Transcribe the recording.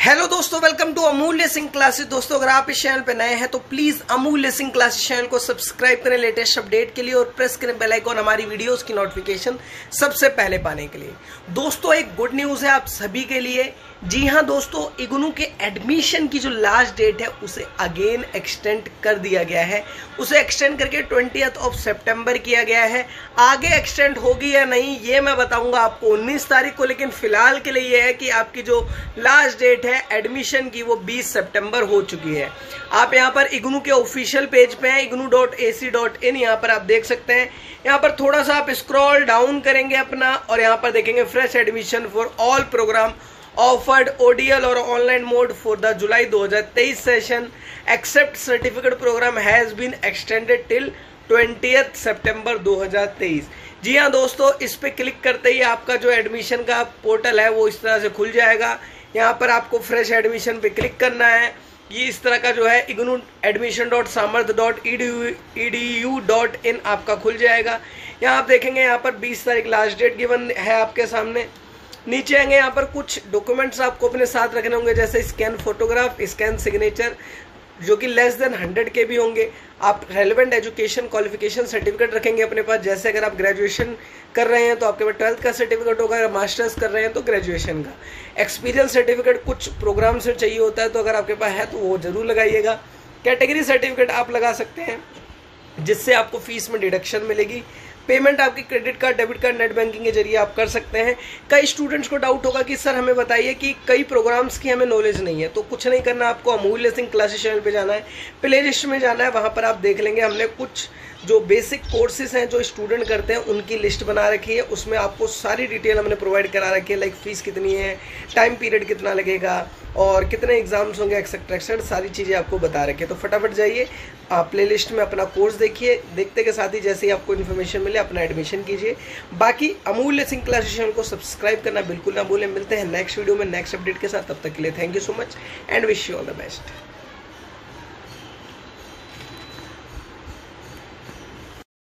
Hello दोस्तों, welcome to अमूल्य Singh classes. दोस्तों, अगर आप इस चैनल पे नए हैं तो please Amulya Singh classes channel को सब्सक्राइब करें लेटेस्ट अपडेट के लिए और प्रेस करें बेल आइकॉन हमारी वीडियोस की नोटिफिकेशन सबसे पहले पाने के लिए। दोस्तों, एक गुड न्यूज है आप सभी के लिए। जी हाँ दोस्तों, इग्नू के एडमिशन की जो लास्ट डेट है उसे अगेन एक्सटेंड कर दिया गया है। उसे एक्सटेंड करके 20 सितंबर किया गया है। आगे एक्सटेंड होगी या नहीं ये मैं बताऊंगा आपको 19 तारीख को, लेकिन फिलहाल के लिए ये है कि आपकी जो लास्ट डेट है एडमिशन की वो 20 सितंबर हो चुकी है। आप यहाँ पर इग्नू के ऑफिशियल पेज पे हैं, ignu.ac.in, यहाँ पर आप देख सकते हैं। यहाँ पर थोड़ा सा आप स्क्रॉल डाउन करेंगे अपना और यहाँ पर देखेंगे fresh admission for all programme offered ODL और online mode for the July 2023 session except certificate programme has been extended till 20 सितंबर 2023। जी हाँ दोस्तों, इस पे क्लिक करते ही आपका जो एडमिशन का पोर्टल है वो इस तरह से खुल जाएगा। यहाँ पर आपको फ्रेश एडमिशन पे क्लिक करना है। ये इस तरह का जो है ignu.samarth.edu.in आपका खुल जाएगा। यहाँ आप देखेंगे यहाँ पर 20 तारीख लास्ट डेट गिवन है आपके सामने। नीचे आएंगे, यहाँ पर कुछ डॉक्यूमेंट्स आपको अपने साथ रखने होंगे, जैसे स्कैन फोटोग्राफ, स्कैन सिग्नेचर, जो कि लेस देन 100 के भी होंगे। आप रेलेवेंट एजुकेशन क्वालिफिकेशन सर्टिफिकेट रखेंगे अपने पास, जैसे अगर आप ग्रेजुएशन कर रहे हैं तो आपके पास 12th का सर्टिफिकेट होगा, अगर मास्टर्स कर रहे हैं तो ग्रेजुएशन का। एक्सपीरियंस सर्टिफिकेट कुछ प्रोग्राम से चाहिए होता है, तो अगर आपके पास है तो वो जरूर लगाइएगा। कैटेगरी सर्टिफिकेट आप लगा सकते हैं, जिससे आपको फीस में डिडक्शन मिलेगी। पेमेंट आपकी credit card, debit card, net banking के जरिए आप कर सकते हैं। कई स्टूडेंट्स को डाउट होगा कि सर हमें बताइए कि कई प्रोग्राम्स की हमें नॉलेज नहीं है, तो कुछ नहीं करना, आपको अमूल्य सिंह क्लासेस चैनल पे जाना है, प्ले लिस्ट में जाना है। वहाँ पर आप देख लेंगे हमने कुछ जो बेसिक कोर्सेज हैं जो स्टूडेंट करते हैं उनकी लिस्ट बना रखी है। उसमें आपको सारी डिटेल हमने प्रोवाइड करा रखी है, लाइक फीस कितनी है, टाइम पीरियड कितना लगेगा और कितने एग्जाम्स होंगे, एक्सेट्रा एक्सेट्रा सारी चीज़ें आपको बता रखी है। तो फटाफट जाइए, आप प्ले लिस्ट में अपना कोर्स देखिए, देखते के साथ ही जैसे ही आपको इन्फॉर्मेशन मिले अपना एडमिशन कीजिए। बाकी अमूल्य सिंह क्लासेस चैनल को सब्सक्राइब करना बिल्कुल ना भूलें। मिलते हैं नेक्स्ट वीडियो में नेक्स्ट अपडेट के साथ, तब तक के लिए thank you so much and wish you all the best.